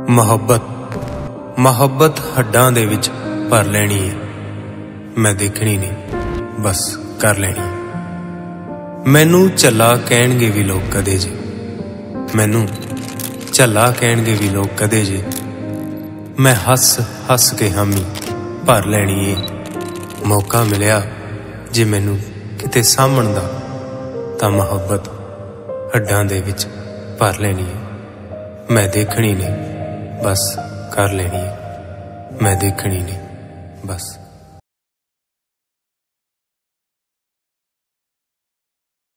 ਮੁਹੱਬਤ ਹੱਡਾਂ ਦੇ ਵਿੱਚ ਭਰ ਲੈਣੀ ਏ। ਮੈਂ ਦੇਖਣੀ ਨਹੀਂ, ਬਸ ਕਰ ਲੈਣੀ। ਮੈਨੂੰ ਝੱਲਾ ਕਹਿਣਗੇ ਵੀ ਲੋਕ ਕਦੇ ਜੇ, ਮੈਨੂੰ ਝੱਲਾ ਕਹਿਣਗੇ ਵੀ ਲੋਕ ਕਦੇ ਜੇ। ਮੈਂ ਹੱਸ ਹੱਸ ਕੇ ਹਾਮੀ ਭਰ ਲੈਣੀ ਏ। ਮੌਕਾ ਮਿਲਿਆ ਜੇ ਮੈਨੂੰ ਕਿਤੇ ਸਾਂਭਣ ਦਾ, ਤਾਂ ਮੁਹੱਬਤ ਹੱਡਾਂ ਦੇ ਵਿੱਚ ਭਰ ਲੈਣੀ ਏ। ਮੈਂ ਦੇਖਣੀ ਨਹੀਂ, बस कर लेनी है। मैं देखनी नहीं, बस।